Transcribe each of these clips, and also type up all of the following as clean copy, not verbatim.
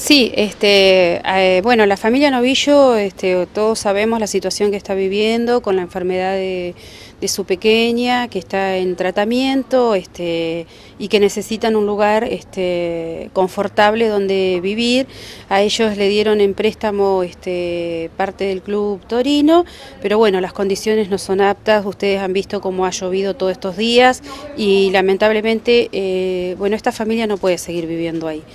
Sí, bueno, la familia Novillo, todos sabemos la situación que está viviendo con la enfermedad de su pequeña, que está en tratamiento, y que necesitan un lugar confortable donde vivir. A ellos le dieron en préstamo parte del Club Torino, pero bueno, las condiciones no son aptas. Ustedes han visto cómo ha llovido todos estos días y lamentablemente, bueno, esta familia no puede seguir viviendo ahí.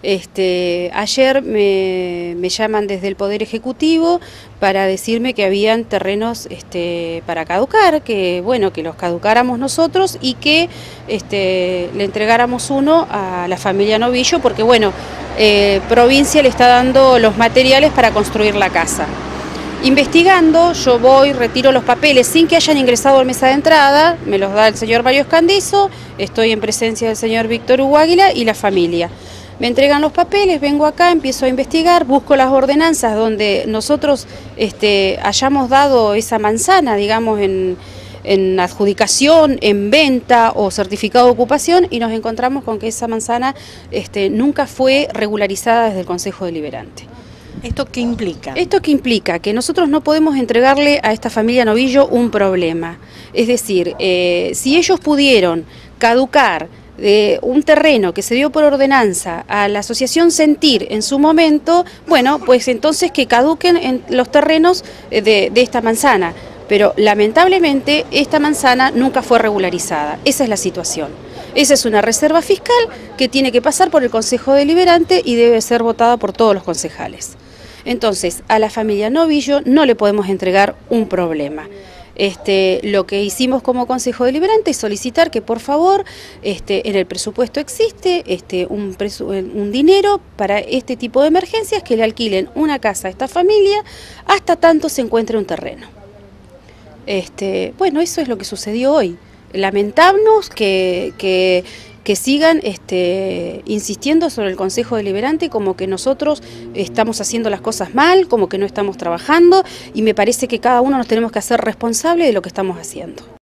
Ayer me llaman desde el Poder Ejecutivo para decirme que habían terrenos para caducar, que bueno, que los caducáramos nosotros y que le entregáramos uno a la familia Novillo, porque bueno, provincia le está dando los materiales para construir la casa. Investigando, yo voy, retiro los papeles sin que hayan ingresado a mesa de entrada, me los da el señor Mario Escandizo, estoy en presencia del señor Víctor Hugo Águila y la familia. Me entregan los papeles, vengo acá, empiezo a investigar, busco las ordenanzas donde nosotros hayamos dado esa manzana, digamos, en adjudicación, en venta o certificado de ocupación, y nos encontramos con que esa manzana nunca fue regularizada desde el Consejo Deliberante. ¿Esto qué implica? Esto que implica que nosotros no podemos entregarle a esta familia Novillo un problema. Es decir, si ellos pudieron caducar de un terreno que se dio por ordenanza a la asociación Sentir en su momento, bueno, pues entonces que caduquen en los terrenos de esta manzana. Pero lamentablemente esta manzana nunca fue regularizada. Esa es la situación. Esa es una reserva fiscal que tiene que pasar por el Consejo Deliberante y debe ser votada por todos los concejales. Entonces, a la familia Novillo no le podemos entregar un problema. Lo que hicimos como Consejo Deliberante es solicitar que por favor en el presupuesto existe un dinero para este tipo de emergencias, que le alquilen una casa a esta familia hasta tanto se encuentre un terreno. Bueno, eso es lo que sucedió hoy. Lamentamos que sigan insistiendo sobre el Consejo Deliberante como que nosotros estamos haciendo las cosas mal, como que no estamos trabajando, y me parece que cada uno nos tenemos que hacer responsable de lo que estamos haciendo.